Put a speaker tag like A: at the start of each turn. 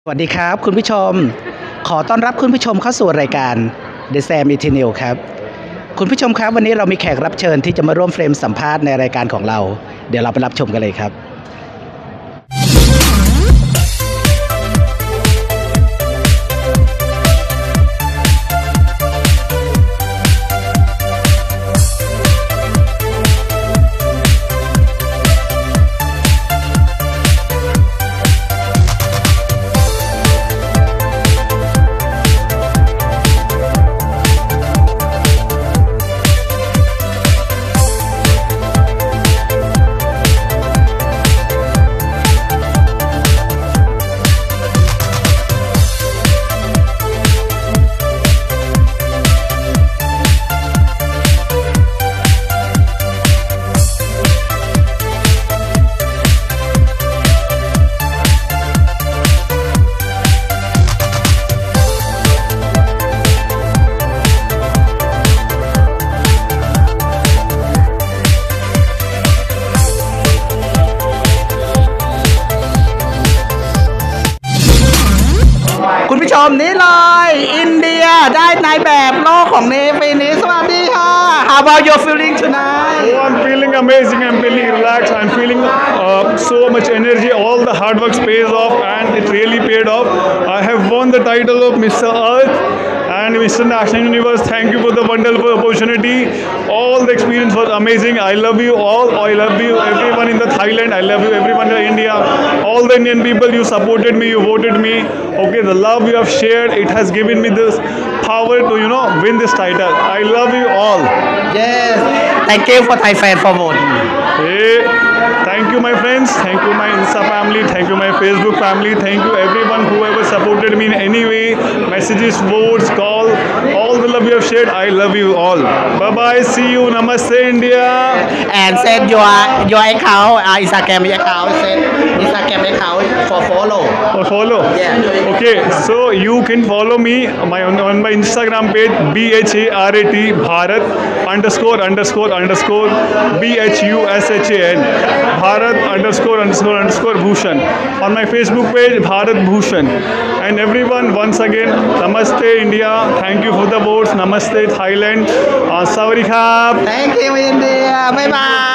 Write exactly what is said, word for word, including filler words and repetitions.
A: สวัสดีครับคุณผู้ชมขอต้อนรับคุณผู้ชมเข้าสู่รายการ The Sam Eternal ครับคุณผู้ชมครับวันนี้เรามีแขกรับเชิญที่จะมาร่วมเฟรมสัมภาษณ์ในรายการของเราเดี๋ยวเราไปรับชมกันเลยครับคุณผู้ชมนี่เลยอินเดียได้นายแบบโลกของนี้ปีนี้สวัสดีค่ะ How about your feeling tonight?
B: Oh, I'm feeling amazing. I'm feeling relaxed. I'm feeling uh, so much energy. All the hard work pays off, and it really paid off. I have won the title of Mister Earth and Mister National Universe. Thank you for the wonderful opportunity. All the experience was amazing. I love you all. I love you, everyone in the Thailand. I love you, everyone in India. All the Indian people, you supported me. You voted me. Okay, the love you have shared, it has given me this power to, you know, win this title. I love you all.
A: Yes Thank you for Thai fan for voting
B: Hey, thank you, my friends. Thank you, my Insta family. Thank you, my Facebook family. Thank you, everyone who ever supported me in any way. Messages, votes, call, all the love you have shared. I love you all. Bye bye. See you. Namaste, India.
A: and send your your account uh, Instagram account send Instagram account for follow
B: Or follow.
A: Yeah.
B: Okay, so you can follow me my on, on my Instagram page B H A R A T Bharat underscore underscore underscore B H U S H A N Bharat underscore underscore underscore Bhushan. On my Facebook page Bharat Bhushan. And everyone, once again, Namaste India. Thank you for the votes. Namaste Thailand. Uh, Sawadee Krap.
A: Thank you India Bye bye